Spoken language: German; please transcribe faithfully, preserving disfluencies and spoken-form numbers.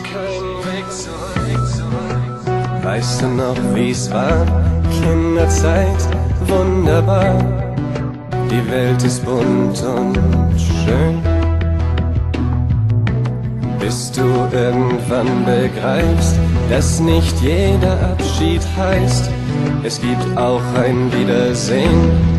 kein Weg zurück. Weißt du noch, wie's war? Kinderzeit, wunderbar. Die Welt ist bunt und schön, bis du irgendwann begreifst, dass nicht jeder Abschied heißt, es gibt auch ein Wiedersehen.